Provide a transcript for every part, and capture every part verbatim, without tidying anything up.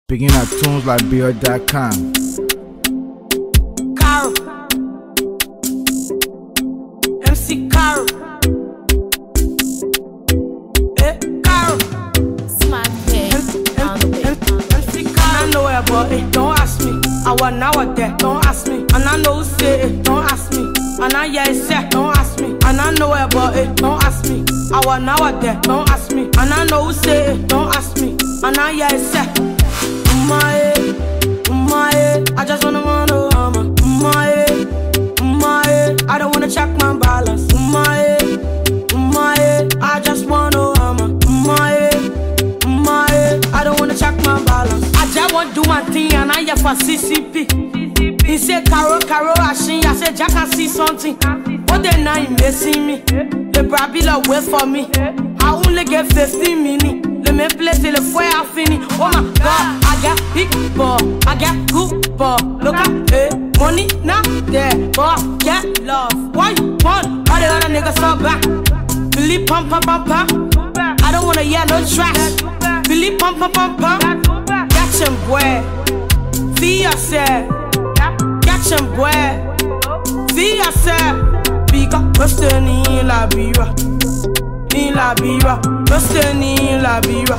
Picking up tunes like B R dot com. Caro, M C Caro, eh, Caro, Smart head on the beat. M C Caro. I know where, but it don't ask me. I was now or there, don't ask me. And I know who say it, don't ask me. And I yeah it's set, don't ask me. And I know where, but it don't ask me. I was now or there, don't ask me. And I know who say it, don't ask me. And I yeah it's set. My head, my head, I just wanna wanna mama. My head, my head, I don't wanna check my balance. My head, my head, I just wanna mama. My head, my head, I don't wanna check my balance. I just want do my thing and I here for C C P. He said Caro, Caro, Ashin, I said Jack can see something. What they now you missing me? The Brabila wait for me. I only get fifteen minutes. Let me play till the fire finish. Oh my God, I got big ball, I got good ball. Look at it, money not there, but I get love. Why you want? All the other niggas so back. Billy pump pump pump pump. I don't wanna hear no trash. Billy pump pump pump pump. Catch him boy, feel yourself. Catch him boy, feel yourself. Because we're still in la bira, in la bira, we're still in la bira.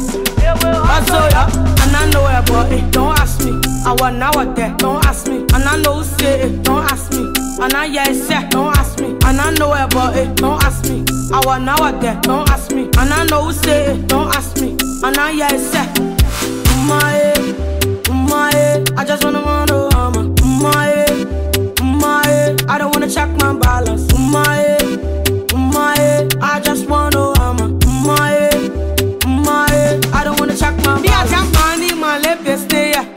I saw ya, and I know it, but it don't ask me. I was now or there, don't ask me. And I know who say it, don't ask me. And I yeah it's set, don't ask me. And I know it, but it don't ask me. I was now or there, don't ask me. And I know who say it, don't ask me. And I yeah it's set. My head, my head, I just wanna wanna mama. My head, my head, I don't wanna check my balance. My head, my head, I just wanna mama. My head, my head, I don't wanna check my balance. Yeah, I got money, my lip stay, yeah.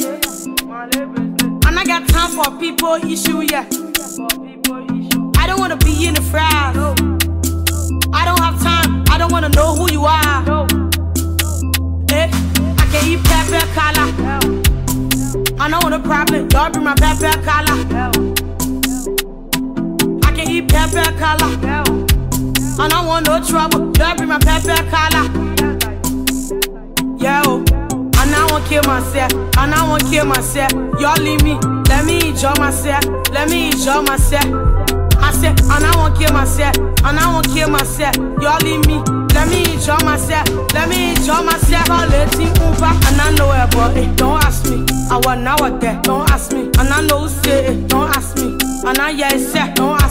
And I got time for people issue, yeah. I don't wanna be in the fries. I don't have time, I don't wanna know who you are. Eh, I can eat pepper color. I know what the problem, y'all bring my pepper color. I can eat pepper color. I don't want no trouble, y'all bring my pepper color. Yo, and I won't kill myself, and I won't kill myself. Y'all leave me, let me enjoy myself, let me enjoy myself. I said, and I won't kill myself, and I won't kill myself. Y'all leave me, let me enjoy myself, let me enjoy myself. All it Uber, and I know it, but it don't ask me. I was now or there, don't ask me. And I know who say it, don't ask me. And I yeah it's set, don't ask me.